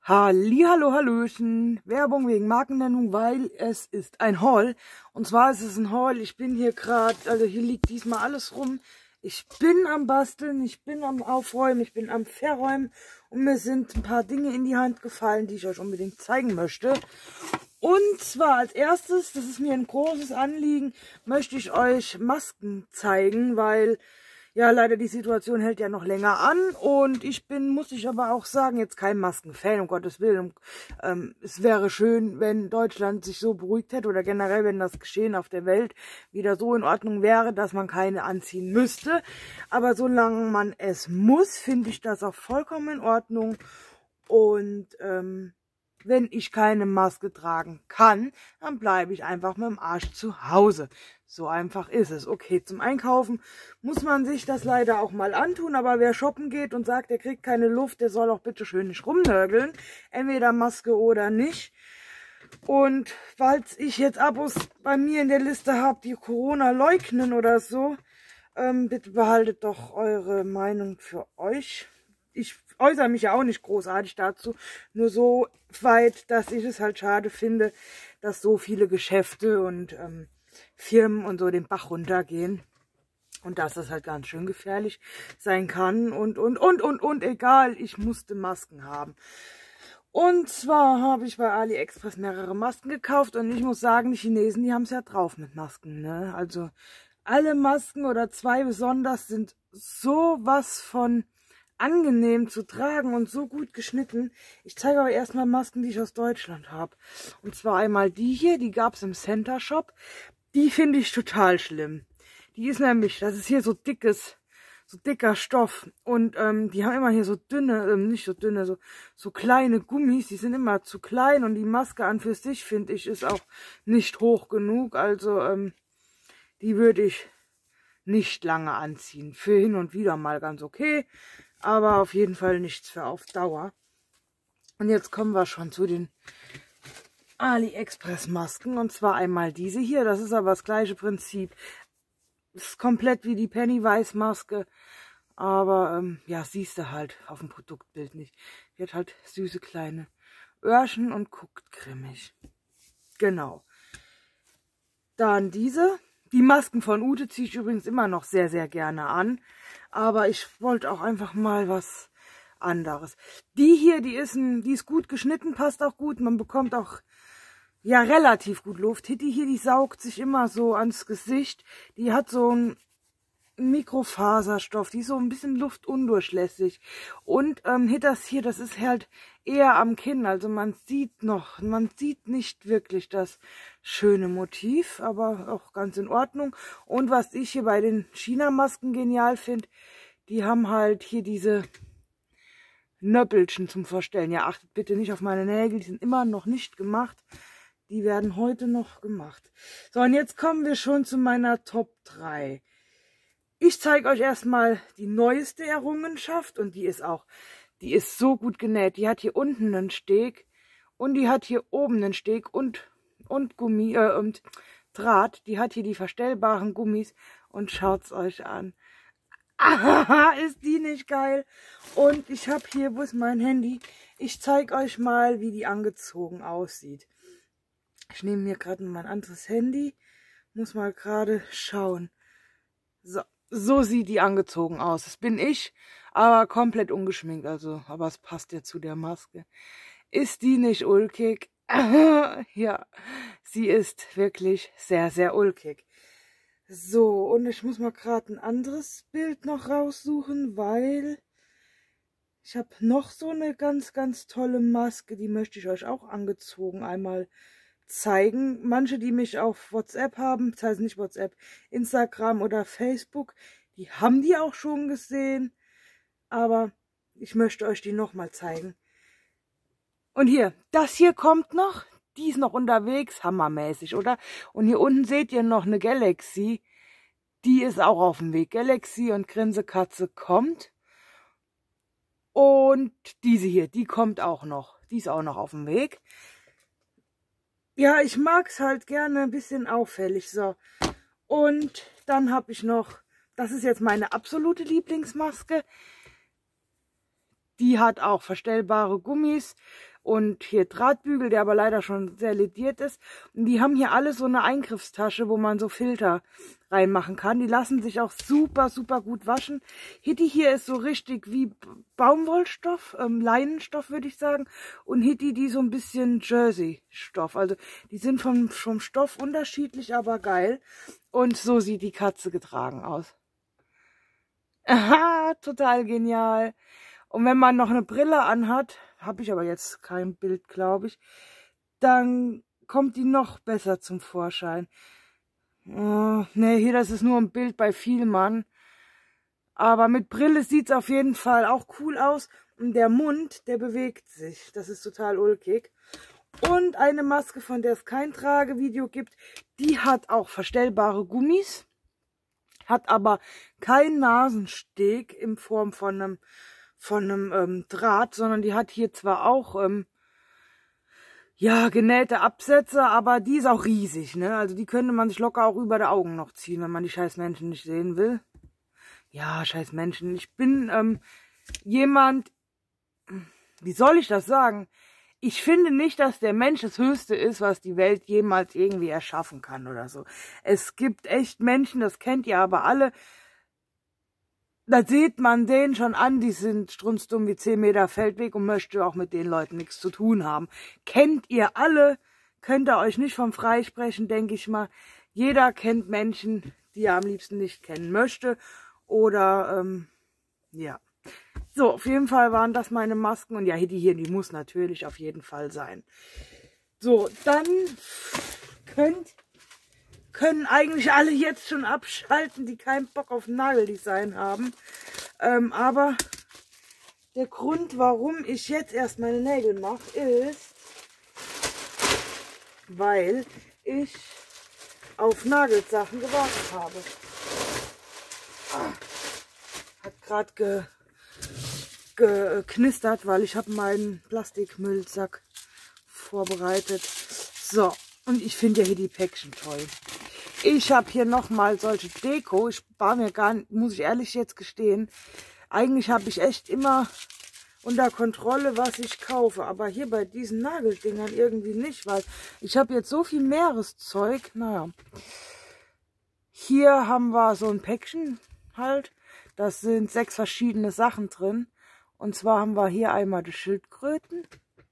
Hallihallo, Hallöchen. Werbung wegen Markennennung, weil es ist ein Haul. Und zwar ist es ein Haul. Ich bin hier gerade, also hier liegt diesmal alles rum. Ich bin am Basteln, ich bin am Aufräumen, ich bin am Verräumen. Und mir sind ein paar Dinge in die Hand gefallen, die ich euch unbedingt zeigen möchte. Und zwar als erstes, das ist mir ein großes Anliegen, möchte ich euch Masken zeigen, weil ja leider die Situation hält ja noch länger an und ich bin, muss ich aber auch sagen, jetzt kein Maskenfan, um Gottes Willen. Es wäre schön, wenn Deutschland sich so beruhigt hätte oder generell, wenn das Geschehen auf der Welt wieder so in Ordnung wäre, dass man keine anziehen müsste. Aber solange man es muss, finde ich das auch vollkommen in Ordnung. Und wenn ich keine Maske tragen kann, dann bleibe ich einfach mit dem Arsch zu Hause. So einfach ist es. Okay, zum Einkaufen muss man sich das leider auch mal antun, aber wer shoppen geht und sagt, er kriegt keine Luft, der soll auch bitte schön nicht rumnörgeln. Entweder Maske oder nicht. Und falls ich jetzt Abos bei mir in der Liste habe, die Corona leugnen oder so, bitte behaltet doch eure Meinung für euch. Ich äußere mich ja auch nicht großartig dazu, nur so weit, dass ich es halt schade finde, dass so viele Geschäfte und Firmen und so den Bach runtergehen und dass das halt ganz schön gefährlich sein kann und egal, ich musste Masken haben. Und zwar habe ich bei AliExpress mehrere Masken gekauft und ich muss sagen, die Chinesen, die haben es ja drauf mit Masken, ne? Also alle Masken oder zwei besonders sind sowas von angenehm zu tragen und so gut geschnitten. Ich zeige aber erstmal Masken, die ich aus Deutschland habe. Und zwar einmal die hier, die gab es im Center Shop. Die finde ich total schlimm. Die ist nämlich, das ist hier so dicker Stoff. Und die haben immer hier so dünne, nicht so dünne, so kleine Gummis. Die sind immer zu klein und die Maske an für sich, finde ich, ist auch nicht hoch genug. Also die würde ich nicht lange anziehen. Für hin und wieder mal ganz okay. Aber auf jeden Fall nichts für auf Dauer. Und jetzt kommen wir schon zu den AliExpress Masken. Und zwar einmal diese hier. Das ist aber das gleiche Prinzip. Das ist komplett wie die Pennywise Maske. Aber ja, siehst du halt auf dem Produktbild nicht. Die hat halt süße kleine Öhrchen und guckt grimmig. Genau. Dann diese. Die Masken von Ute ziehe ich übrigens immer noch sehr, sehr gerne an. Aber ich wollte auch einfach mal was anderes. Die hier, die ist gut geschnitten, passt auch gut. Man bekommt auch ja relativ gut Luft. Hitty hier, die saugt sich immer so ans Gesicht. Die hat so einen Mikrofaserstoff, die ist so ein bisschen luftundurchlässig. Und Hitters hier, das ist halt eher am Kinn. Also man sieht nicht wirklich das schöne Motiv, aber auch ganz in Ordnung. Und was ich hier bei den China-Masken genial finde, die haben halt hier diese Nöppelchen zum Verstellen. Ja, achtet bitte nicht auf meine Nägel, die sind immer noch nicht gemacht. Die werden heute noch gemacht. So, und jetzt kommen wir schon zu meiner Top 3. Ich zeige euch erstmal die neueste Errungenschaft und die ist so gut genäht. Die hat hier unten einen Steg und die hat hier oben einen Steg und Gummi und Draht. Die hat hier die verstellbaren Gummis und schaut's euch an. Ah, ist die nicht geil? Und ich habe hier, wo ist mein Handy? Ich zeige euch mal, wie die angezogen aussieht. Ich nehme mir gerade mein anderes Handy, muss mal gerade schauen. So sieht die angezogen aus. Das bin ich, aber komplett ungeschminkt. Also, aber es passt ja zu der Maske. Ist die nicht ulkig? Ja, sie ist wirklich sehr, sehr ulkig. So, und ich muss mal gerade ein anderes Bild noch raussuchen, weil ich habe noch so eine ganz, ganz tolle Maske. Die möchte ich euch auch angezogen einmal zeigen. Manche, die mich auf WhatsApp haben, das heißt nicht WhatsApp, Instagram oder Facebook, die haben die auch schon gesehen, aber ich möchte euch die nochmal zeigen. Und hier, das hier kommt noch, die ist noch unterwegs, hammermäßig, oder? Und hier unten seht ihr noch eine Galaxy, die ist auch auf dem Weg. Galaxy und Grinsekatze kommt. Und diese hier, die kommt auch noch, die ist auch noch auf dem Weg. Ja, ich mag es halt gerne ein bisschen auffällig. So. Und dann habe ich noch, das ist jetzt meine absolute Lieblingsmaske. Die hat auch verstellbare Gummis und hier Drahtbügel, der aber leider schon sehr lediert ist. Und die haben hier alle so eine Eingriffstasche, wo man so Filter reinmachen kann. Die lassen sich auch super, super gut waschen. Hitti hier ist so richtig wie Baumwollstoff, Leinenstoff würde ich sagen. Und Hitti die so ein bisschen Jersey-Stoff. Also die sind vom Stoff unterschiedlich, aber geil. Und so sieht die Katze getragen aus. Aha, total genial. Und wenn man noch eine Brille anhat, habe ich aber jetzt kein Bild, glaube ich, dann kommt die noch besser zum Vorschein. Oh, ne, hier, das ist nur ein Bild bei Vielmann. Aber mit Brille sieht es auf jeden Fall auch cool aus. Und der Mund, der bewegt sich. Das ist total ulkig. Und eine Maske, von der es kein Tragevideo gibt, die hat auch verstellbare Gummis. Hat aber keinen Nasensteg in Form von einem Draht, sondern die hat hier zwar auch ja, genähte Absätze, aber die ist auch riesig, ne? Also die könnte man sich locker auch über die Augen noch ziehen, wenn man die scheiß Menschen nicht sehen will. Ja, scheiß Menschen. Ich bin jemand, wie soll ich das sagen? Ich finde nicht, dass der Mensch das Höchste ist, was die Welt jemals irgendwie erschaffen kann oder so. Es gibt echt Menschen, das kennt ihr aber alle. Da sieht man denen schon an, die sind strunzdumm wie 10 Meter Feldweg und möchte auch mit den Leuten nichts zu tun haben. Kennt ihr alle, könnt ihr euch nicht vom Freisprechen, denke ich mal. Jeder kennt Menschen, die er am liebsten nicht kennen möchte. Oder, ja. So, auf jeden Fall waren das meine Masken. Und ja, die hier, die muss natürlich auf jeden Fall sein. So, dann können eigentlich alle jetzt schon abschalten, die keinen Bock auf Nageldesign haben. Aber der Grund, warum ich jetzt erst meine Nägel mache, ist, weil ich auf Nagelsachen gewartet habe. Hat gerade geknistert, weil ich habe meinen Plastikmüllsack vorbereitet. So, und ich finde ja hier die Päckchen toll. Ich habe hier nochmal solche Deko. Ich war mir gar nicht, muss ich ehrlich jetzt gestehen. Eigentlich habe ich echt immer unter Kontrolle, was ich kaufe. Aber hier bei diesen Nageldingern irgendwie nicht, weil ich habe jetzt so viel Meereszeug. Naja. Hier haben wir so ein Päckchen halt. Das sind 6 verschiedene Sachen drin. Und zwar haben wir hier einmal die Schildkröten.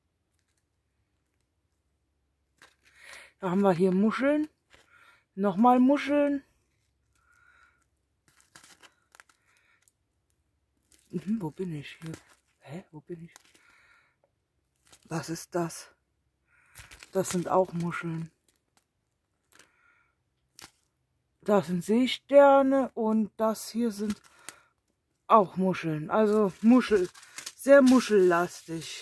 Da haben wir hier Muscheln. Nochmal Muscheln. Wo bin ich hier? Hä? Wo bin ich? Was ist das? Das sind auch Muscheln. Das sind Seesterne und das hier sind auch Muscheln. Also sehr muschellastig.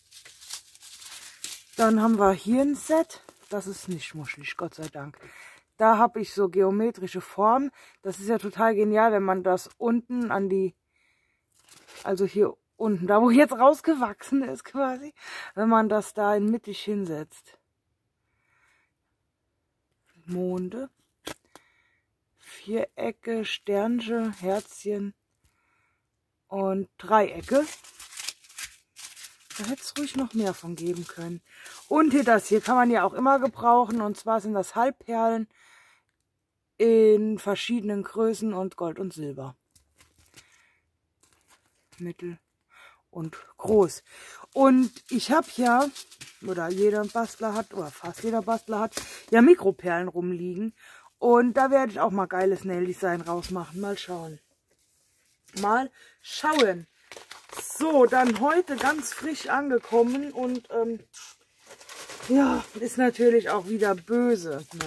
Dann haben wir hier ein Set. Das ist nicht muschelig, Gott sei Dank. Da habe ich so geometrische Formen. Das ist ja total genial, wenn man das unten an die, also hier unten, da wo jetzt rausgewachsen ist quasi, wenn man das da in mittig hinsetzt. Monde, Vierecke, Sternchen, Herzchen und Dreiecke. Da hätte es ruhig noch mehr von geben können. Und hier das hier kann man ja auch immer gebrauchen. Und zwar sind das Halbperlen in verschiedenen Größen und Gold und Silber. Mittel und groß. Und ich habe ja, oder jeder Bastler hat, oder fast jeder Bastler hat, ja Mikroperlen rumliegen. Und da werde ich auch mal geiles Nail-Design rausmachen. Mal schauen. Mal schauen. So, dann heute ganz frisch angekommen und ja, ist natürlich auch wieder böse, ne?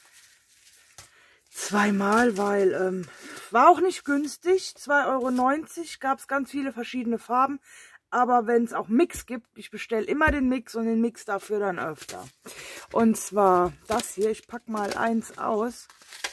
Zweimal, weil war auch nicht günstig, 2,90 €, gab es ganz viele verschiedene Farben, aber wenn es auch Mix gibt, ich bestelle immer den Mix und den Mix dafür dann öfter. Und zwar das hier, ich packe mal eins aus.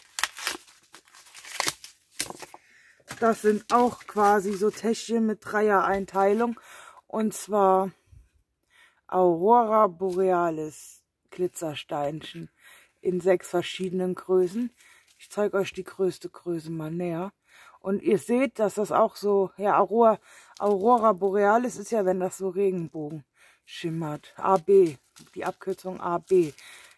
Das sind auch quasi so Täschchen mit Dreier-Einteilung. Und zwar Aurora Borealis Glitzersteinchen in 6 verschiedenen Größen. Ich zeige euch die größte Größe mal näher. Und ihr seht, dass das auch so, ja, Aurora Borealis ist ja, wenn das so Regenbogen schimmert. AB, die Abkürzung AB.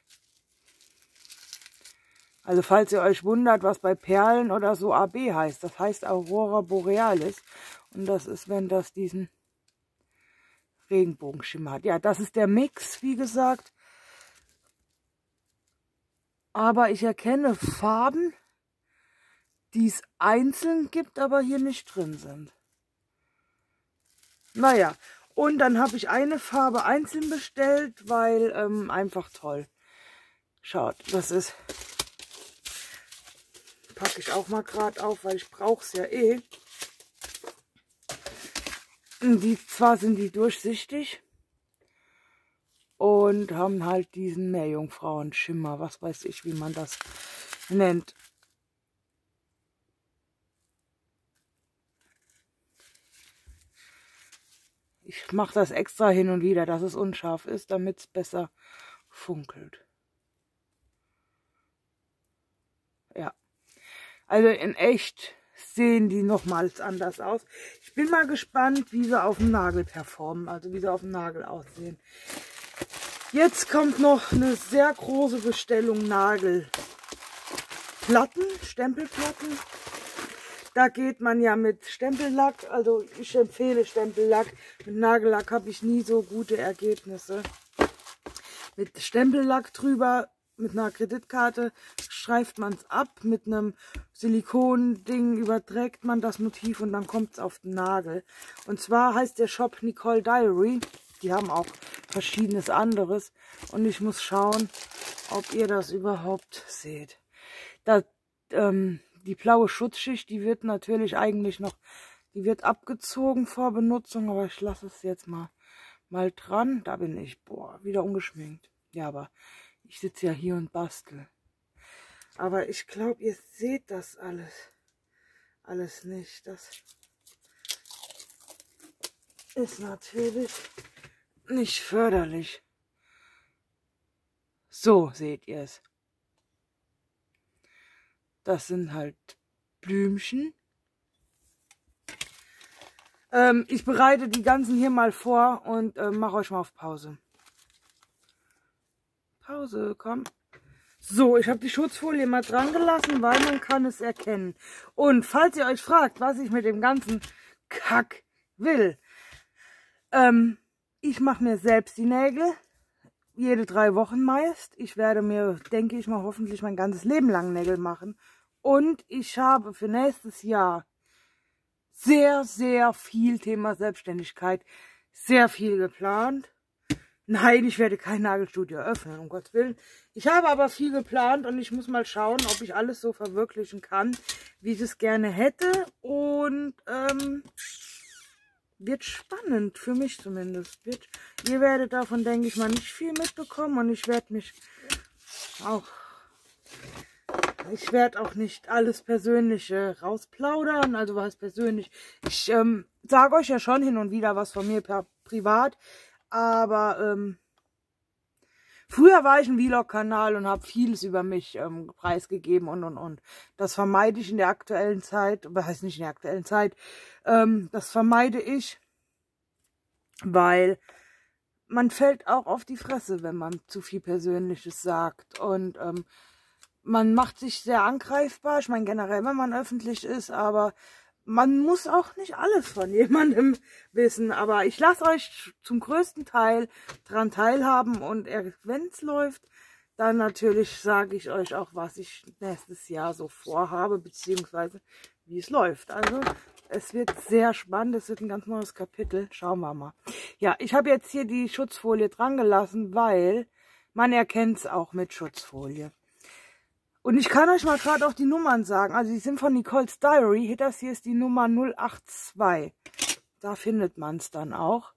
Also falls ihr euch wundert, was bei Perlen oder so AB heißt, das heißt Aurora Borealis. Und das ist, wenn das diesen Regenbogenschimmer hat. Ja, das ist der Mix, wie gesagt. Aber ich erkenne Farben, die es einzeln gibt, aber hier nicht drin sind. Naja, und dann habe ich eine Farbe einzeln bestellt, weil einfach toll. Schaut, das ist... Packe ich auch mal gerade auf, weil ich brauche es ja eh. Zwar sind die durchsichtig und haben halt diesen Meerjungfrauenschimmer, was weiß ich, wie man das nennt. Ich mache das extra hin und wieder, dass es unscharf ist, damit es besser funkelt. Ja, also in echt sehen die nochmals anders aus. Ich bin mal gespannt, wie sie auf dem Nagel performen, also wie sie auf dem Nagel aussehen. Jetzt kommt noch eine sehr große Bestellung Nagelplatten, Stempelplatten. Da geht man ja mit Stempellack, also ich empfehle Stempellack. Mit Nagellack habe ich nie so gute Ergebnisse. Mit Stempellack drüber, mit einer Kreditkarte streift man es ab, mit einem Silikon-Ding überträgt man das Motiv und dann kommt es auf den Nagel. Und zwar heißt der Shop Nicole Diary. Die haben auch verschiedenes anderes und ich muss schauen, ob ihr das überhaupt seht. Die blaue Schutzschicht, die wird natürlich eigentlich noch, die wird abgezogen vor Benutzung, aber ich lasse es jetzt mal dran. Da bin ich, boah, wieder ungeschminkt. Ja, aber ich sitze ja hier und bastel. Aber ich glaube, ihr seht das alles nicht. Das ist natürlich nicht förderlich. So seht ihr es. Das sind halt Blümchen. Ich bereite die ganzen hier mal vor und mache euch mal auf Pause. Pause, komm. So, ich habe die Schutzfolie mal dran gelassen, weil man kann es erkennen. Und falls ihr euch fragt, was ich mit dem ganzen Kack will, ich mache mir selbst die Nägel, jede 3 Wochen meist. Ich werde mir, denke ich mal, hoffentlich mein ganzes Leben lang Nägel machen. Und ich habe für nächstes Jahr sehr, sehr viel Thema Selbstständigkeit, sehr viel geplant. Nein, ich werde kein Nagelstudio eröffnen, um Gottes Willen. Ich habe aber viel geplant und ich muss mal schauen, ob ich alles so verwirklichen kann, wie ich es gerne hätte. Und wird spannend, für mich zumindest. Ihr werdet davon, denke ich mal, nicht viel mitbekommen und ich werde auch nicht alles Persönliche rausplaudern. Also was persönlich. Ich sage euch ja schon hin und wieder was von mir privat. Aber früher war ich ein Vlog-Kanal und habe vieles über mich preisgegeben und. Das vermeide ich in der aktuellen Zeit. Was heißt nicht in der aktuellen Zeit? Das vermeide ich, weil man fällt auch auf die Fresse, wenn man zu viel Persönliches sagt. Und man macht sich sehr angreifbar. Ich meine generell, wenn man öffentlich ist, aber man muss auch nicht alles von jemandem wissen. Aber ich lasse euch zum größten Teil daran teilhaben und wenn es läuft, dann natürlich sage ich euch auch, was ich nächstes Jahr so vorhabe, beziehungsweise wie es läuft. Also es wird sehr spannend, es wird ein ganz neues Kapitel. Schauen wir mal. Ja, ich habe jetzt hier die Schutzfolie dran gelassen, weil man erkennt es auch mit Schutzfolie. Und ich kann euch mal gerade auch die Nummern sagen. Also die sind von Nicole's Diary. Das hier ist die Nummer 082. Da findet man es dann auch.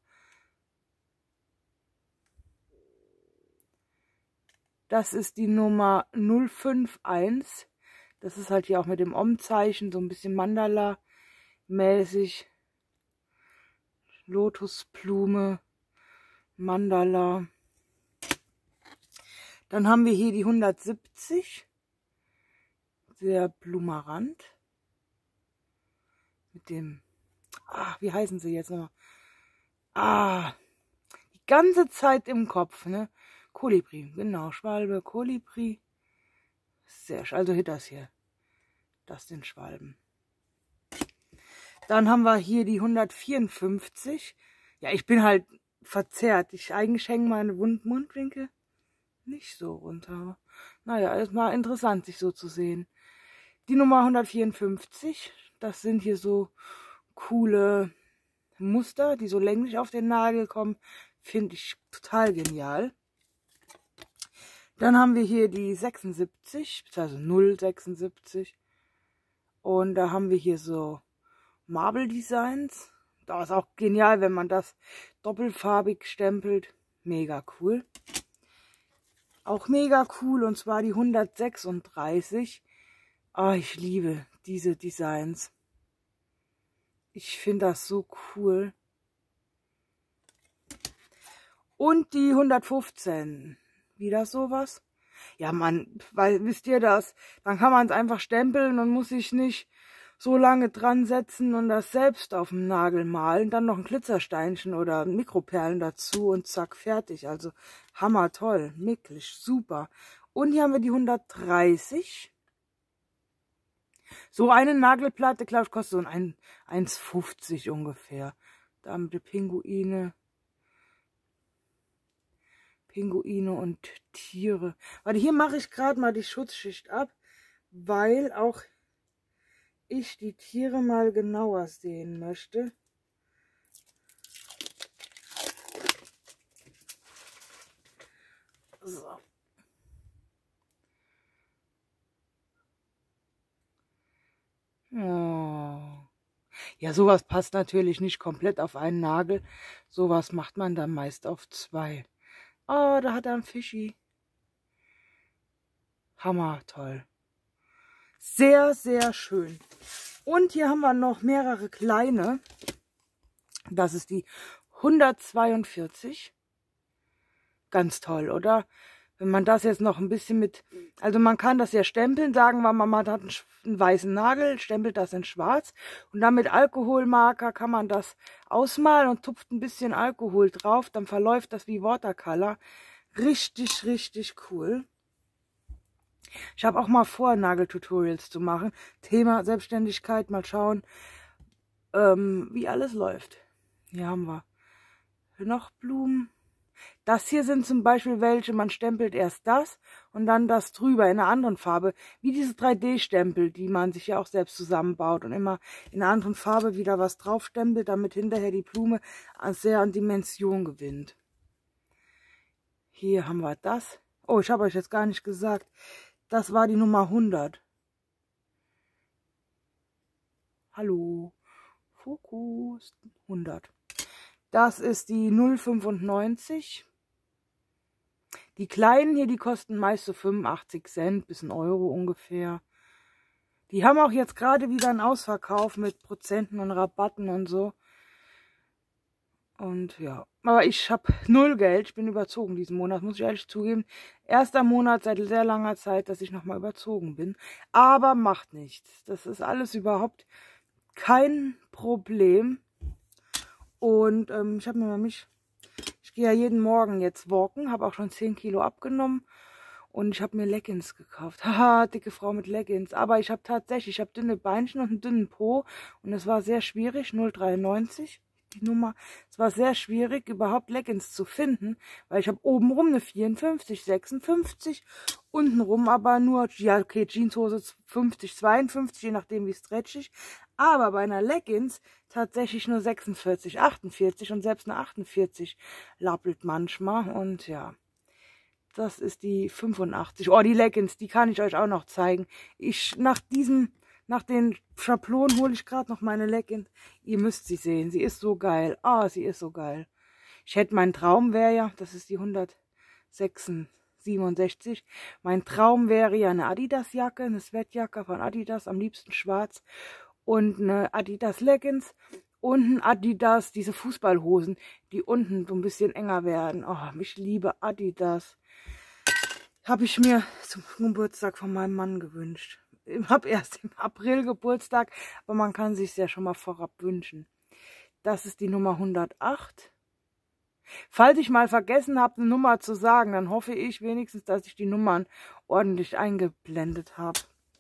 Das ist die Nummer 051. Das ist halt hier auch mit dem Om-Zeichen, so ein bisschen Mandala-mäßig. Lotusblume, Mandala. Dann haben wir hier die 170. Der Blumerand mit dem ach, wie heißen sie jetzt noch? Ah, die ganze Zeit im Kopf, ne? Kolibri, genau, Schwalbe, Kolibri. Sehr schön, also hier das hier. Das sind Schwalben. Dann haben wir hier die 154. Ja, ich bin halt verzerrt. Eigentlich hängen meine Mundwinkel nicht so runter. Naja, ist mal interessant, sich so zu sehen. Die Nummer 154, das sind hier so coole Muster, die so länglich auf den Nagel kommen. Finde ich total genial. Dann haben wir hier die 76, also 076. Und da haben wir hier so Marble Designs. Das ist auch genial, wenn man das doppelfarbig stempelt. Mega cool. Auch mega cool, und zwar die 136. Oh, ich liebe diese Designs. Ich finde das so cool. Und die 115. Wieder sowas? Ja, man, weil, wisst ihr das? Dann kann man es einfach stempeln und muss sich nicht so lange dran setzen und das selbst auf dem Nagel malen. Dann noch ein Glitzersteinchen oder Mikroperlen dazu und zack, fertig. Also hammer toll, micklig, super. Und hier haben wir die 130. So eine Nagelplatte, glaube ich, kostet so ein 1,50 ungefähr. Da haben wir Pinguine und Tiere. Warte, hier mache ich gerade mal die Schutzschicht ab, weil auch ich die Tiere mal genauer sehen möchte. So. Oh. Ja, sowas passt natürlich nicht komplett auf einen Nagel. Sowas macht man dann meist auf 2. Oh, da hat er einen Fischi. Hammer, toll. Sehr, sehr schön. Und hier haben wir noch mehrere kleine. Das ist die 142. Ganz toll, oder? Wenn man das jetzt noch ein bisschen mit... Also man kann das ja stempeln, sagen wir mal, man hat einen weißen Nagel, stempelt das in schwarz. Und dann mit Alkoholmarker kann man das ausmalen und tupft ein bisschen Alkohol drauf. Dann verläuft das wie Watercolor. Richtig, richtig cool. Ich habe auch mal vor, Nageltutorials zu machen. Thema Selbstständigkeit, mal schauen, wie alles läuft. Hier haben wir noch Blumen. Das hier sind zum Beispiel welche, man stempelt erst das und dann das drüber in einer anderen Farbe. Wie diese 3D-Stempel, die man sich ja auch selbst zusammenbaut und immer in einer anderen Farbe wieder was drauf stempelt, damit hinterher die Blume sehr an Dimension gewinnt. Hier haben wir das. Oh, ich habe euch jetzt gar nicht gesagt. Das war die Nummer 100. Hallo. Fokus. 100. Das ist die 0,95. Die kleinen hier, die kosten meist so 85 Cent bis 1 Euro ungefähr. Die haben auch jetzt gerade wieder einen Ausverkauf mit Prozenten und Rabatten und so. Und ja, aber ich habe 0 Geld. Ich bin überzogen diesen Monat, muss ich ehrlich zugeben. Erster Monat seit sehr langer Zeit, dass ich nochmal überzogen bin. Aber macht nichts. Das ist alles überhaupt kein Problem. Und ich habe mir ich gehe ja jeden Morgen jetzt walken, habe auch schon 10 Kilo abgenommen. Und ich habe mir Leggings gekauft. Haha, dicke Frau mit Leggings. Aber ich habe tatsächlich, ich habe dünne Beinchen und einen dünnen Po. Und es war sehr schwierig, 0,93 die Nummer. Es war sehr schwierig, überhaupt Leggings zu finden, weil ich habe obenrum eine 54, 56, untenrum aber nur, ja okay, Jeanshose 50, 52, je nachdem wie stretchig, aber bei einer Leggings tatsächlich nur 46, 48 und selbst eine 48 lappelt manchmal und ja, das ist die 85. Oh, die Leggings, die kann ich euch auch noch zeigen. Nach den Schablonen hole ich gerade noch meine Leggings. Ihr müsst sie sehen. Sie ist so geil. Ah, sie ist so geil. Mein Traum wäre ja, das ist die 167. Mein Traum wäre ja eine Adidas-Jacke, eine Sweatjacke von Adidas, am liebsten schwarz. Und eine Adidas Leggings und ein Adidas, diese Fußballhosen, die unten so ein bisschen enger werden. Oh, ich liebe Adidas. Habe ich mir zum Geburtstag von meinem Mann gewünscht. Ich habe erst im April Geburtstag, aber man kann sich ja schon mal vorab wünschen. Das ist die Nummer 108. Falls ich mal vergessen habe, eine Nummer zu sagen, dann hoffe ich wenigstens, dass ich die Nummern ordentlich eingeblendet habe.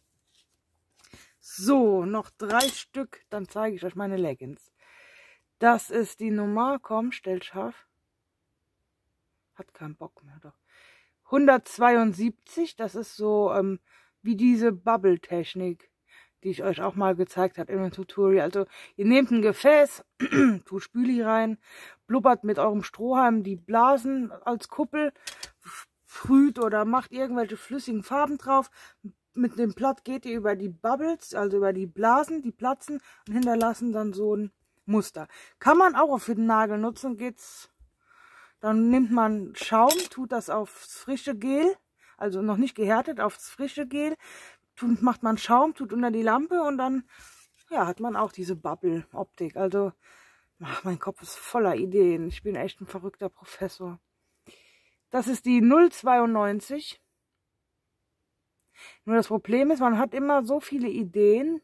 So, noch 3 Stück, dann zeige ich euch meine Leggings. Das ist die Nummer, komm, stell scharf. Hat keinen Bock mehr, doch. 172, das ist so wie diese Bubble-Technik, die ich euch auch mal gezeigt habe im Tutorial. Also ihr nehmt ein Gefäß, tut Spüli rein, blubbert mit eurem Strohhalm die Blasen als Kuppel, sprüht oder macht irgendwelche flüssigen Farben drauf. Mit dem Blatt geht ihr über die Bubbles, also über die Blasen, die platzen und hinterlassen dann so ein Muster. Kann man auch für den Nagel nutzen, geht's. Dann nimmt man Schaum, tut das aufs frische Gel, also noch nicht gehärtet, aufs frische Gel, macht man Schaum, tut unter die Lampe und dann ja, hat man auch diese Bubble-Optik. Also mein Kopf ist voller Ideen. Ich bin echt ein verrückter Professor. Das ist die 092. Nur das Problem ist, man hat immer so viele Ideen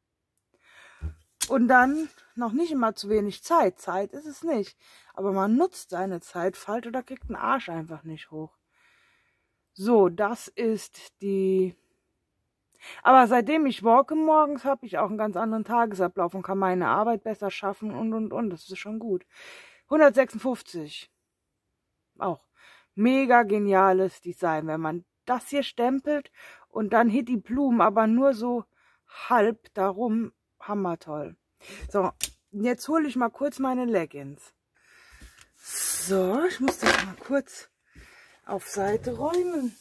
und dann noch nicht immer zu wenig Zeit. Zeit ist es nicht. Aber man nutzt seine Zeit falsch oder kriegt den Arsch einfach nicht hoch. So, das ist die... Aber seitdem ich walke morgens, habe ich auch einen ganz anderen Tagesablauf und kann meine Arbeit besser schaffen und. Das ist schon gut. 156. Auch mega geniales Design. Wenn man das hier stempelt und dann Hitty Blumen, aber nur so halb darum, hammertoll. So, jetzt hole ich mal kurz meine Leggings. So, ich muss das mal kurz auf Seite räumen.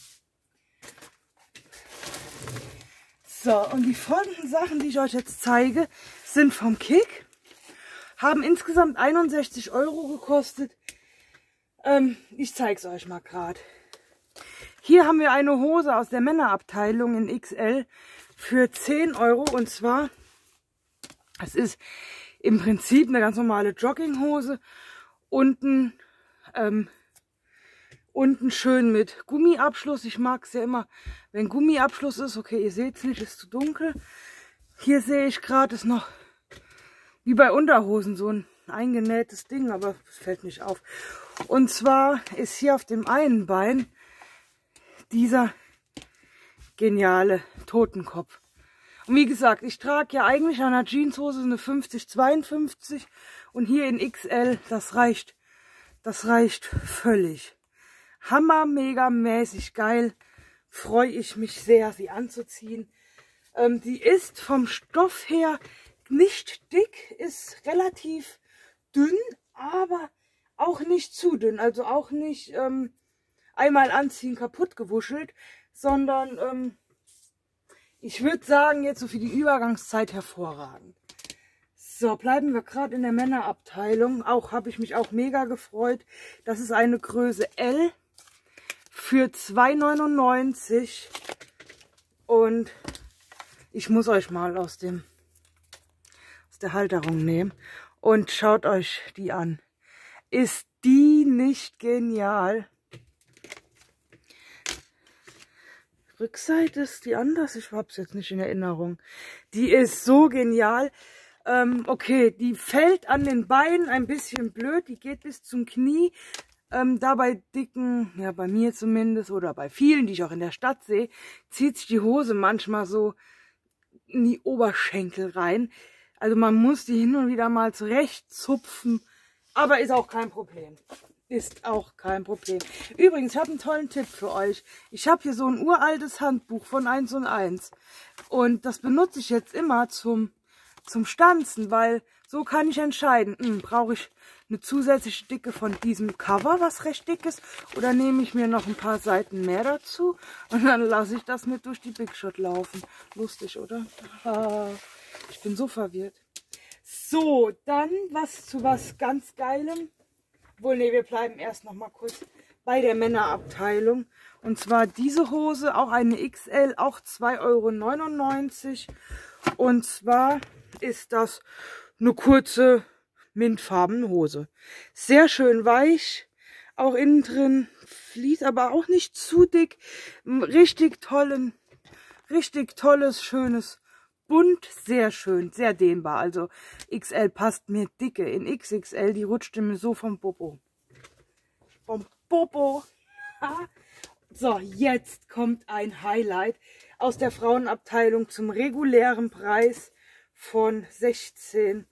So, und die folgenden Sachen, die ich euch jetzt zeige, sind vom Kick. Haben insgesamt 61 € gekostet. Ich zeige es euch mal gerade. Hier haben wir eine Hose aus der Männerabteilung in XL für 10 €. Und zwar, es ist im Prinzip eine ganz normale Jogginghose. Unten schön mit Gummiabschluss. Ich mag es ja immer, wenn Gummiabschluss ist. Okay, ihr seht es nicht, ist zu dunkel. Hier sehe ich gerade, ist noch wie bei Unterhosen so ein eingenähtes Ding, aber es fällt nicht auf. Und zwar ist hier auf dem einen Bein dieser geniale Totenkopf. Und wie gesagt, ich trage ja eigentlich an einer Jeanshose eine 50-52 und hier in XL, das reicht völlig. Hammer, mega mäßig geil. Freue ich mich sehr, sie anzuziehen. Die ist vom Stoff her nicht dick, ist relativ dünn, aber auch nicht zu dünn. Also auch nicht einmal anziehen kaputt gewuschelt, sondern ich würde sagen, jetzt so für die Übergangszeit hervorragend. So, bleiben wir gerade in der Männerabteilung. Auch habe ich mich auch mega gefreut. Das ist eine Größe L. Für 2,99 und ich muss euch mal aus der Halterung nehmen und schaut euch die an. Ist die nicht genial? Rückseite ist die anders, ich habe es jetzt nicht in Erinnerung. Die ist so genial. Okay, die fällt an den Beinen ein bisschen blöd, die geht bis zum Knie. Da bei dicken, ja bei mir zumindest oder bei vielen, die ich auch in der Stadt sehe, zieht sich die Hose manchmal so in die Oberschenkel rein. Also man muss die hin und wieder mal zurechtzupfen, aber ist auch kein Problem. Ist auch kein Problem. Übrigens, ich habe einen tollen Tipp für euch. Ich habe hier so ein uraltes Handbuch von 1&1 und das benutze ich jetzt immer zum Stanzen, weil so kann ich entscheiden, brauche ich eine zusätzliche Dicke von diesem Cover, was recht dick ist, oder nehme ich mir noch ein paar Seiten mehr dazu und dann lasse ich das mit durch die Big Shot laufen. Lustig, oder? Ich bin so verwirrt. So, dann was ganz Geilem. Wohl, nee, wir bleiben erst noch mal kurz bei der Männerabteilung. Und zwar diese Hose, auch eine XL, auch 2,99 €. Und zwar ist das eine kurze mintfarbene Hose. Sehr schön weich, auch innen drin Vlies, aber auch nicht zu dick. Richtig tolles, schönes bunt, sehr schön, sehr dehnbar. Also XL passt mir dicke. In XXL, die rutschte mir so vom Popo. Vom Popo. So, jetzt kommt ein Highlight aus der Frauenabteilung zum regulären Preis von 16,99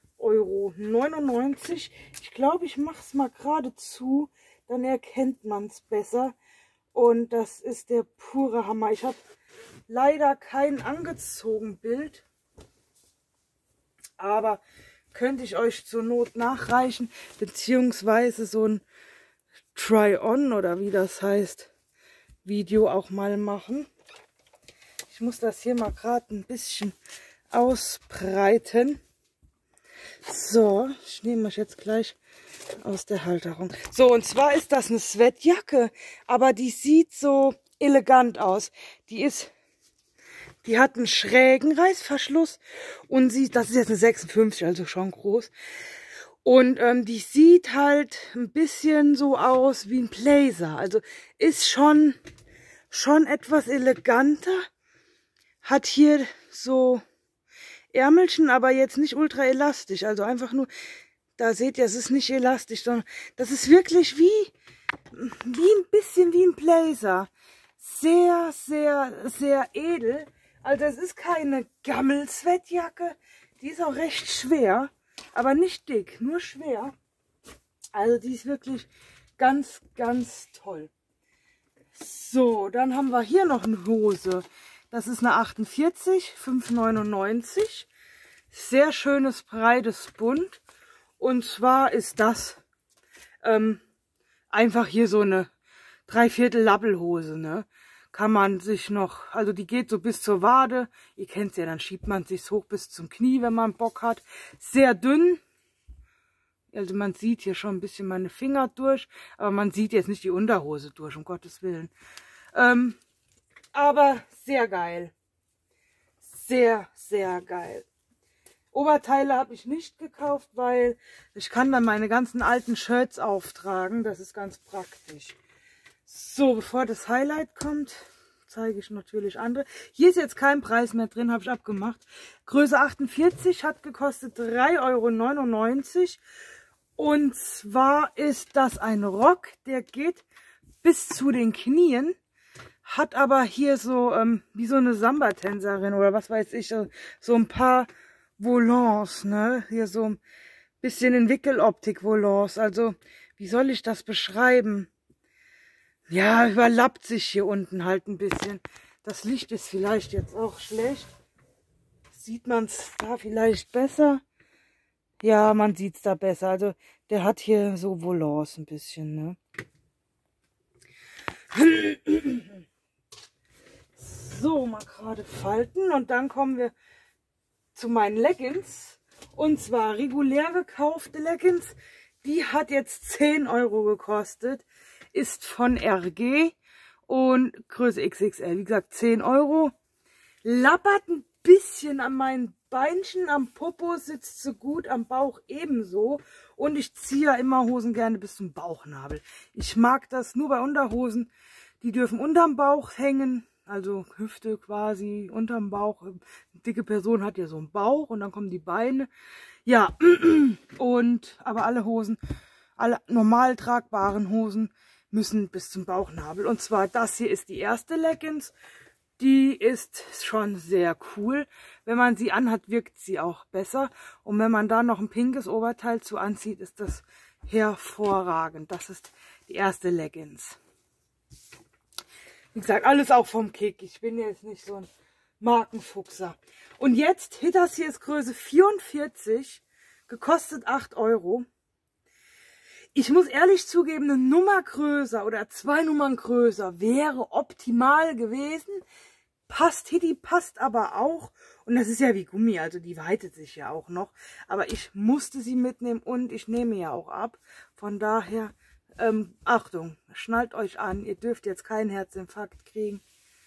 €. Ich glaube, ich mache es mal gerade zu, dann erkennt man es besser. Und das ist der pure Hammer. Ich habe leider kein angezogen Bild, aber könnte ich euch zur Not nachreichen, beziehungsweise so ein Try-on oder wie das heißt, Video auch mal machen. Ich muss das hier mal gerade ein bisschen ausbreiten. So, ich nehme euch jetzt gleich aus der Halterung. So, und zwar ist das eine Sweatjacke, aber die sieht so elegant aus. Die hat einen schrägen Reißverschluss und das ist jetzt eine 56, also schon groß. Und die sieht halt ein bisschen so aus wie ein Blazer. Also ist schon etwas eleganter. Hat hier so Ärmelchen, aber jetzt nicht ultra elastisch. Also einfach nur, da seht ihr, es ist nicht elastisch, sondern das ist wirklich wie ein bisschen wie ein Blazer. Sehr, sehr, sehr edel. Also es ist keine Gammel-Sweatjacke. Die ist auch recht schwer, aber nicht dick, nur schwer. Also die ist wirklich ganz, ganz toll. So, dann haben wir hier noch eine Hose. Das ist eine 48, 5,99 €. Sehr schönes, breites Bund. Und zwar ist das einfach hier so eine 3/4 Lappelhose, ne? Kann man sich noch, also die geht so bis zur Wade. Ihr kennt es ja, dann schiebt man sich hoch bis zum Knie, wenn man Bock hat. Sehr dünn. Also man sieht hier schon ein bisschen meine Finger durch, aber man sieht jetzt nicht die Unterhose durch, um Gottes Willen. Aber sehr geil. Sehr, sehr geil. Oberteile habe ich nicht gekauft, weil ich kann dann meine ganzen alten Shirts auftragen. Das ist ganz praktisch. So, bevor das Highlight kommt, zeige ich natürlich andere. Hier ist jetzt kein Preis mehr drin, habe ich abgemacht. Größe 48 hat gekostet 3,99 €. Und zwar ist das ein Rock, der geht bis zu den Knien. Hat aber hier so, wie so eine Samba-Tänzerin oder was weiß ich, so ein paar Volants, ne? Hier so ein bisschen in Wickeloptik-Volants. Also, wie soll ich das beschreiben? Ja, überlappt sich hier unten halt ein bisschen. Das Licht ist vielleicht jetzt auch schlecht. Sieht man es da vielleicht besser? Ja, man sieht es da besser. Also, der hat hier so Volants ein bisschen, ne? So, mal gerade falten und dann kommen wir zu meinen Leggings. Und zwar regulär gekaufte Leggings. Die hat jetzt 10 € gekostet. Ist von RG und Größe XXL. Wie gesagt, 10 €. Lappert ein bisschen an meinen Beinchen, am Popo sitzt so gut, am Bauch ebenso. Und ich ziehe ja immer Hosen gerne bis zum Bauchnabel. Ich mag das nur bei Unterhosen. Die dürfen unterm Bauch hängen. Also Hüfte quasi unterm Bauch. Eine dicke Person hat ja so einen Bauch und dann kommen die Beine. Ja, aber alle Hosen, alle normal tragbaren Hosen müssen bis zum Bauchnabel. Und zwar das hier ist die erste Leggings. Die ist schon sehr cool. Wenn man sie anhat, wirkt sie auch besser. Und wenn man da noch ein pinkes Oberteil zu anzieht, ist das hervorragend. Das ist die erste Leggings. Wie gesagt, alles auch vom Kick. Ich bin jetzt nicht so ein Markenfuchser. Und jetzt, das hier ist Größe 44, gekostet 8 €. Ich muss ehrlich zugeben, eine Nummer größer oder 2 Nummern größer wäre optimal gewesen. Passt, Hitty passt aber auch. Und das ist ja wie Gummi, also die weitet sich ja auch noch. Aber ich musste sie mitnehmen und ich nehme ja auch ab. Von daher, Achtung, schnallt euch an. Ihr dürft jetzt keinen Herzinfarkt kriegen.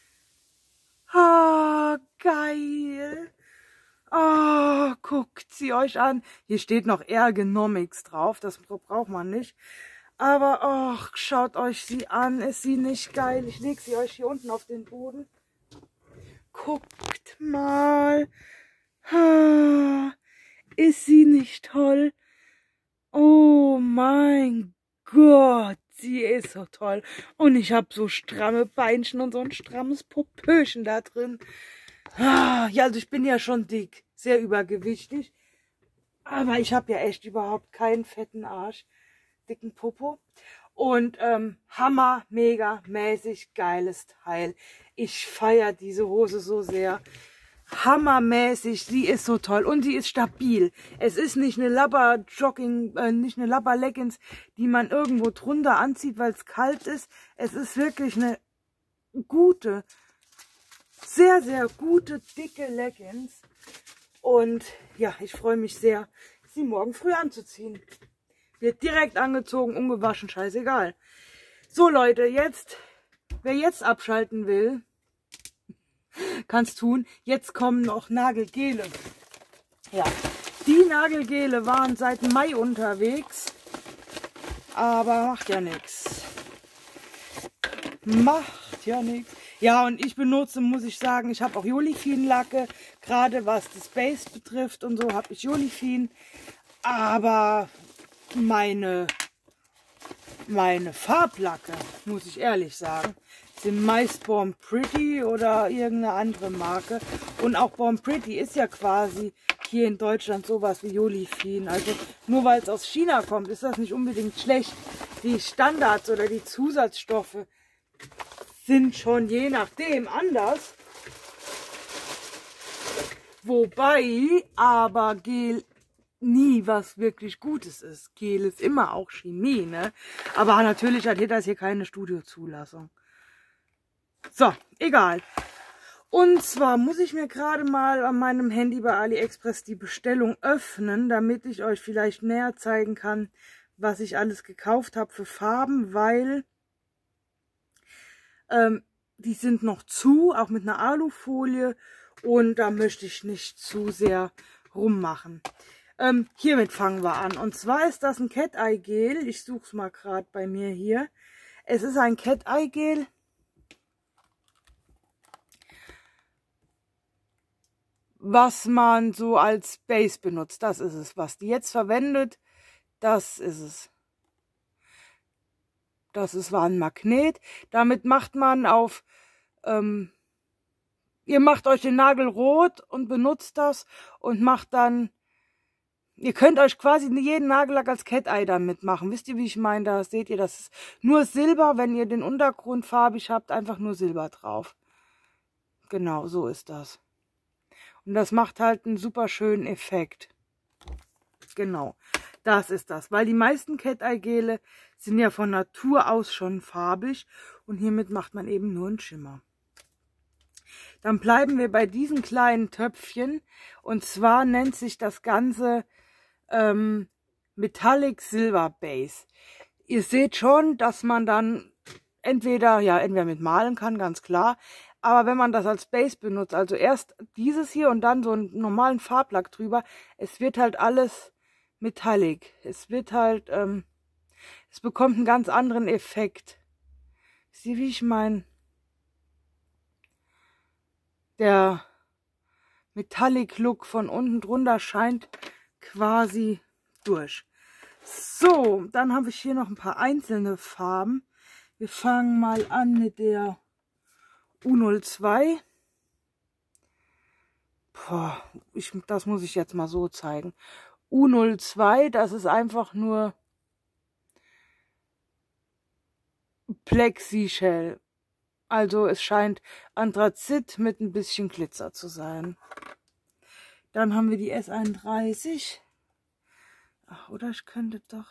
Ah, geil. Oh, guckt sie euch an. Hier steht noch Ergonomics drauf. Das braucht man nicht. Aber, oh, schaut euch sie an. Ist sie nicht geil? Ich lege sie euch hier unten auf den Boden. Guckt mal. Ha, ist sie nicht toll? Oh mein Gott, sie ist so toll. Und ich habe so stramme Beinchen und so ein strammes Popöchen da drin. Ah, ja, also ich bin ja schon dick, sehr übergewichtig. Aber ich habe ja echt überhaupt keinen fetten Arsch, dicken Popo. Und hammer, mega, mäßig geiles Teil. Ich feiere diese Hose so sehr. Hammermäßig, sie ist so toll und sie ist stabil. Es ist nicht eine nicht eine Labber-Leggings, die man irgendwo drunter anzieht, weil es kalt ist. Es ist wirklich eine gute, sehr, sehr gute, dicke Leggings. Und ja, ich freue mich sehr, sie morgen früh anzuziehen. Wird direkt angezogen, ungewaschen, scheißegal. So Leute, wer jetzt abschalten will, kann's tun. Jetzt kommen noch Nagelgele. Ja, die Nagelgele waren seit Mai unterwegs. Aber macht ja nichts. Macht ja nichts. Ja, und ich benutze, muss ich sagen, ich habe auch Jolifin-Lacke. Gerade was das Base betrifft und so habe ich Jolifin. Aber meine Farblacke, muss ich ehrlich sagen, sind meist Born Pretty oder irgendeine andere Marke. Und auch Born Pretty ist ja quasi hier in Deutschland sowas wie Jolifin. Also nur weil es aus China kommt, ist das nicht unbedingt schlecht. Die Standards oder die Zusatzstoffe sind schon je nachdem anders. Wobei aber Gel nie was wirklich Gutes ist. Gel ist immer auch Chemie, ne? Aber natürlich hat das hier keine Studiozulassung. So, egal. Und zwar muss ich mir gerade mal an meinem Handy bei AliExpress die Bestellung öffnen, damit ich euch vielleicht näher zeigen kann, was ich alles gekauft habe für Farben, weil die sind noch zu, auch mit einer Alufolie, und da möchte ich nicht zu sehr rummachen. Hiermit fangen wir an. Und zwar ist das ein Cat-Eye-Gel. Ich suche es mal gerade bei mir hier. Es ist ein Cat-Eye-Gel. Was man so als Base benutzt. Das ist es. Was die jetzt verwendet, das ist es. War ein Magnet. Damit macht man auf... ihr macht euch den Nagel rot und benutzt das und macht dann... Ihr könnt euch quasi jeden Nagellack als Cat-Eye damit machen. Wisst ihr, wie ich meine? Da seht ihr, das ist nur Silber. Wenn ihr den Untergrund farbig habt, einfach nur Silber drauf. Genau, so ist das. Und das macht halt einen super schönen Effekt. Genau, das ist das. Weil die meisten Cat-Eye-Gele sind ja von Natur aus schon farbig. Und hiermit macht man eben nur einen Schimmer. Dann bleiben wir bei diesen kleinen Töpfchen. Und zwar nennt sich das Ganze Metallic Silver Base. Ihr seht schon, dass man dann entweder mit malen kann, ganz klar. Aber wenn man das als Base benutzt, also erst dieses hier und dann so einen normalen Farblack drüber, es wird halt alles Metallic. Es wird halt, es bekommt einen ganz anderen Effekt. Sieh, wie ich meine? Der Metallic Look von unten drunter scheint quasi durch. So, dann habe ich hier noch ein paar einzelne Farben. Wir fangen mal an mit der U02. Boah, das muss ich jetzt mal so zeigen. U02, das ist einfach nur Plexi-Shell. Also es scheint Anthrazit mit ein bisschen Glitzer zu sein. Dann haben wir die S31. Ach, oder ich könnte doch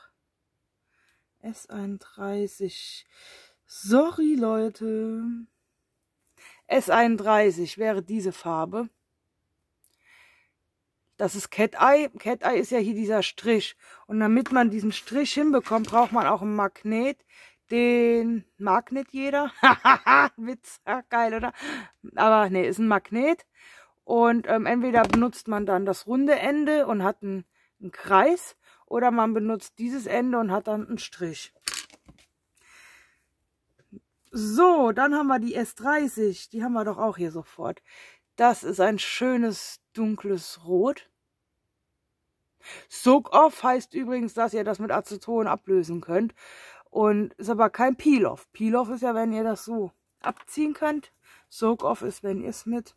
S31. Sorry, Leute. S31 wäre diese Farbe. Das ist Cat-Eye. Cat-Eye ist ja hier dieser Strich. Und damit man diesen Strich hinbekommt, braucht man auch einen Magnet. Den mag nicht jeder. Witz, geil, oder? Aber nee, ist ein Magnet. Und entweder benutzt man dann das runde Ende und hat einen Kreis. Oder man benutzt dieses Ende und hat dann einen Strich. So, dann haben wir die S30. Die haben wir doch auch hier sofort. Das ist ein schönes dunkles Rot. Soak-Off heißt übrigens, dass ihr das mit Aceton ablösen könnt. Und ist aber kein Peel-Off. Peel-Off ist ja, wenn ihr das so abziehen könnt. Soak-Off ist, wenn ihr es mit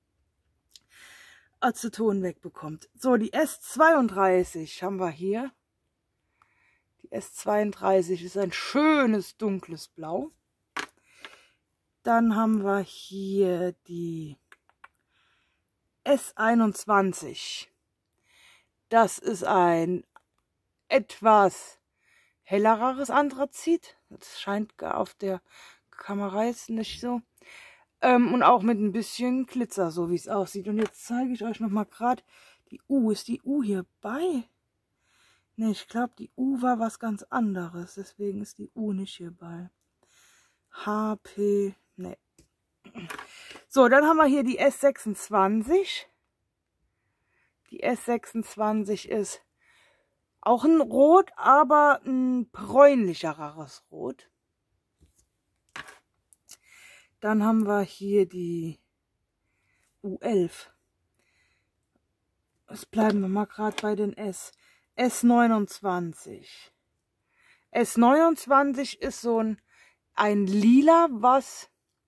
Aceton wegbekommt. So, die S32 haben wir hier. Die S32 ist ein schönes dunkles Blau. Dann haben wir hier die S21. Das ist ein etwas helleres Anthrazit. Das scheint gar auf der Kamera jetzt nicht so. Und auch mit ein bisschen Glitzer, so wie es aussieht. Und jetzt zeige ich euch nochmal gerade die U. Ist die U hier bei? Ne, ich glaube, die U war was ganz anderes. Deswegen ist die U nicht hier bei. HP, ne. So, dann haben wir hier die S26. Die S26 ist auch ein Rot, aber ein bräunlicheres Rot. Dann haben wir hier die U11. Jetzt bleiben wir mal gerade bei den S29. S29 ist so ein Lila, was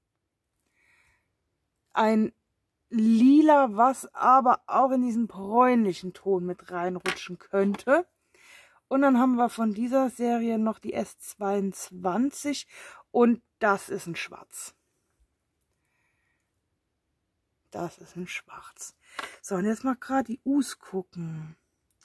aber auch in diesen bräunlichen Ton mit reinrutschen könnte. Und dann haben wir von dieser Serie noch die S22 und das ist ein Schwarz. Das ist ein Schwarz. So, und jetzt mal gerade die U's gucken.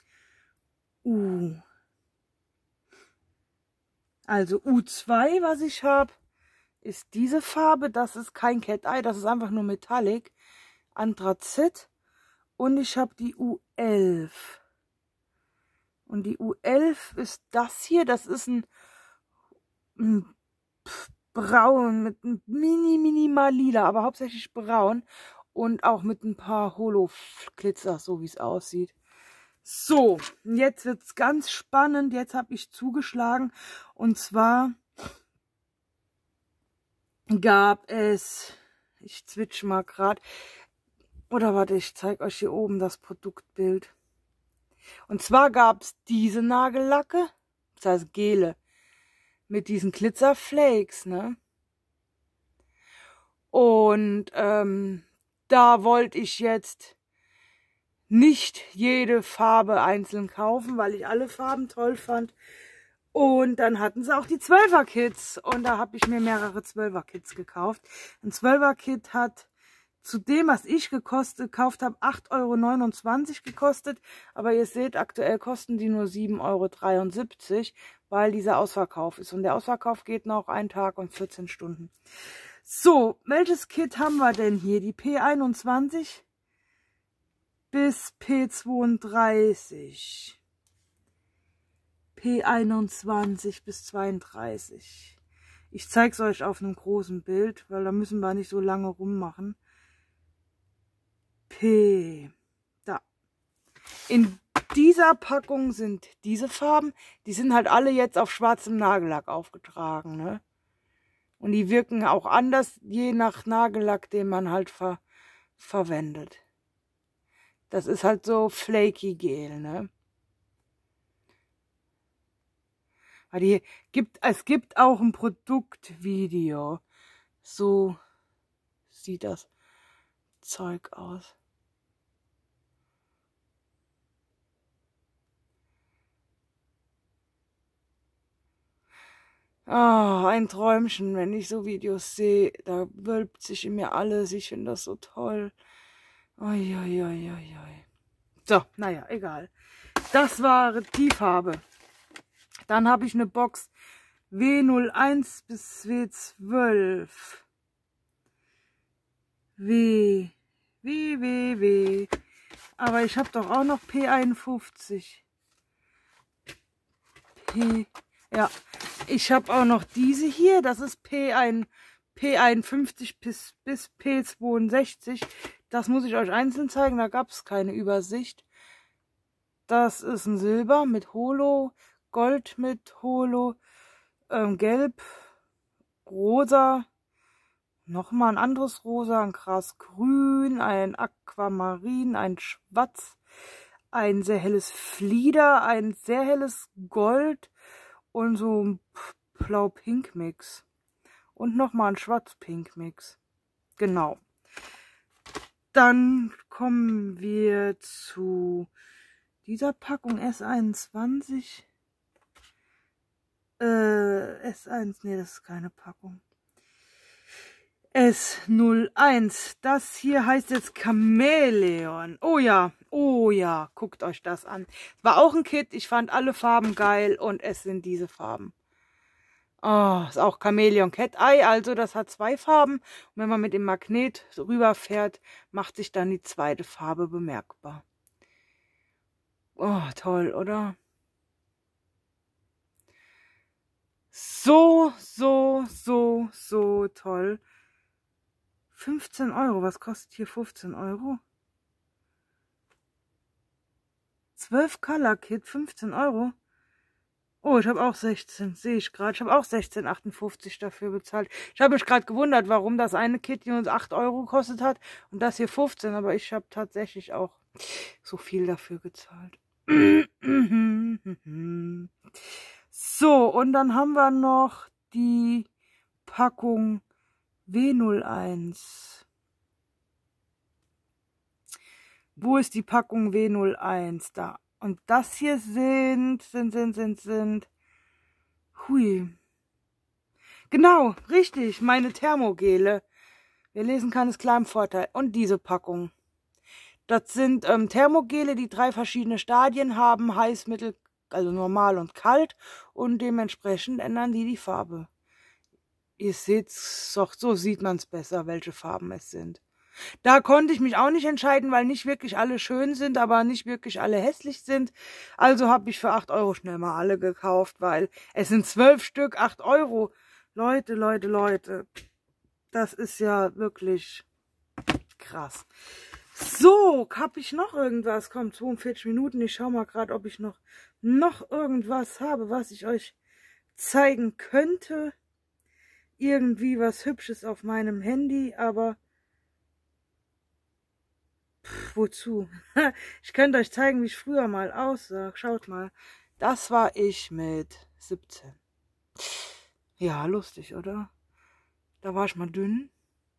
Also U2, was ich habe, ist diese Farbe. Das ist kein Cat Eye, das ist einfach nur Metallic. Anthrazit. Und ich habe die U11. Und die U11 ist das hier. Das ist ein Braun mit einem minimal lila, aber hauptsächlich braun. Und auch mit ein paar Holo-Glitzer, so wie es aussieht. So, jetzt wird es ganz spannend. Jetzt habe ich zugeschlagen. Und zwar gab es, ich switch mal gerade, oder warte, ich zeige euch hier oben das Produktbild. Und zwar gab es diese Nagellacke, das heißt Gele, mit diesen Glitzerflakes, ne? Und da wollte ich jetzt nicht jede Farbe einzeln kaufen, weil ich alle Farben toll fand. Und dann hatten sie auch die 12er Kits und da habe ich mir mehrere 12er Kits gekauft. Ein 12er Kit hat zu dem, was ich gekauft habe, 8,29 € gekostet. Aber ihr seht, aktuell kosten die nur 7,73 €, weil dieser Ausverkauf ist. Und der Ausverkauf geht noch 1 Tag und 14 Stunden. So, welches Kit haben wir denn hier? Die P21 bis P32. P21 bis 32. Ich zeige es euch auf einem großen Bild, weil da müssen wir nicht so lange rummachen. Da. In dieser Packung sind diese Farben. Die sind halt alle jetzt auf schwarzem Nagellack aufgetragen, ne? Und die wirken auch anders, je nach Nagellack, den man halt verwendet. Das ist halt so flaky Gel, ne? Es gibt auch ein Produktvideo. So sieht das Zeug aus. Ah, ein Träumchen, wenn ich so Videos sehe, da wölbt sich in mir alles. Ich finde das so toll. Uiuiuiui. So, naja, egal. Das war die Farbe. Dann habe ich eine Box W01 bis W12. W. Aber ich habe doch auch noch P51. Ja, ich habe auch noch diese hier. Das ist P51 bis P62. Das muss ich euch einzeln zeigen. Da gab es keine Übersicht. Das ist ein Silber mit Holo, Gold mit Holo, Gelb, Rosa, Nochmal ein anderes Rosa, ein Grasgrün, ein Aquamarin, ein Schwarz, ein sehr helles Flieder, ein sehr helles Gold und so ein Blau-Pink-Mix. Und nochmal ein Schwarz-Pink-Mix. Genau. Dann kommen wir zu dieser Packung S21. S1, nee, das ist keine Packung. S01. Das hier heißt jetzt Chamäleon. Oh ja, guckt euch das an. War auch ein Kit, ich fand alle Farben geil und es sind diese Farben. Oh, ist auch Chamäleon Cat Eye, also das hat 2 Farben. Und wenn man mit dem Magnet rüberfährt, macht sich dann die zweite Farbe bemerkbar. Oh, toll, oder? So toll. 15 Euro, was kostet hier 15 Euro? 12 Color Kit, 15 Euro. Oh, ich habe auch 16, sehe ich gerade. Ich habe auch 16,58 dafür bezahlt. Ich habe mich gerade gewundert, warum das eine Kit uns 8 Euro gekostet hat und das hier 15. Aber ich habe tatsächlich auch so viel dafür gezahlt. So, und dann haben wir noch die Packung W01. Wo ist die Packung W01? Da. Und das hier sind. Hui. Genau, richtig, meine Thermogele. Wer lesen kann, ist klar im Vorteil. Und diese Packung. Das sind Thermogele, die 3 verschiedene Stadien haben. Heiß, mittel, also normal und kalt. Und dementsprechend ändern die Farbe. Ihr seht's doch, so sieht man es besser, welche Farben es sind. Da konnte ich mich auch nicht entscheiden, weil nicht wirklich alle schön sind, aber nicht wirklich alle hässlich sind. Also habe ich für 8 Euro schnell mal alle gekauft, weil es sind 12 Stück, 8 Euro. Leute, das ist ja wirklich krass. So, habe ich noch irgendwas? Kommt 42 Minuten, ich schaue mal gerade, ob ich noch irgendwas habe, was ich euch zeigen könnte. Irgendwie was Hübsches auf meinem Handy, aber wozu? Ich könnte euch zeigen, wie ich früher mal aussah. Schaut mal. Das war ich mit 17. Ja, lustig, oder? Da war ich mal dünn.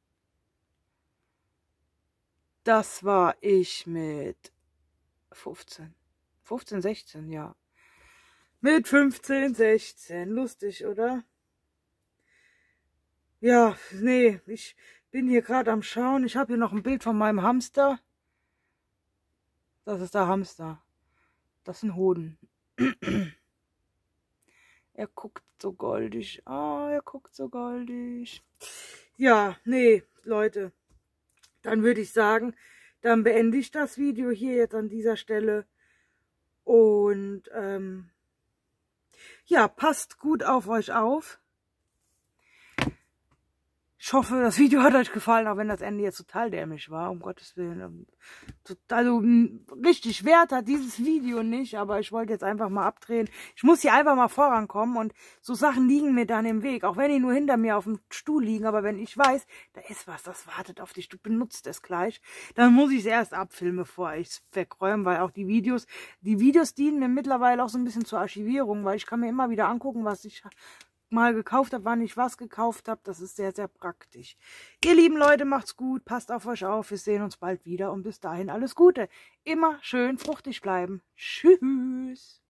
Das war ich mit 15. 15, 16, ja. Mit 15, 16. Lustig, oder? Ja, nee, ich bin hier gerade am Schauen. Ich habe hier noch ein Bild von meinem Hamster. Das ist der Hamster. Das sind Hoden. Er guckt so goldig. Oh, er guckt so goldig. Ja, nee, Leute. Dann würde ich sagen, dann beende ich das Video hier jetzt an dieser Stelle. Und ja, passt gut auf euch auf. Ich hoffe, das Video hat euch gefallen, auch wenn das Ende jetzt total dämlich war, um Gottes Willen. Also richtig Wert hat dieses Video nicht, aber ich wollte jetzt einfach mal abdrehen. Ich muss hier einfach mal vorankommen und so Sachen liegen mir dann im Weg, auch wenn die nur hinter mir auf dem Stuhl liegen. Aber wenn ich weiß, da ist was, das wartet auf dich, du benutzt es gleich, dann muss ich es erst abfilmen, bevor ich es wegräume, weil auch die Videos dienen mir mittlerweile auch so ein bisschen zur Archivierung, weil ich kann mir immer wieder angucken, was ich mal gekauft habe, wann ich was gekauft habe. Das ist sehr, sehr praktisch. Ihr lieben Leute, macht's gut, passt auf euch auf. Wir sehen uns bald wieder und bis dahin alles Gute. Immer schön fruchtig bleiben. Tschüss.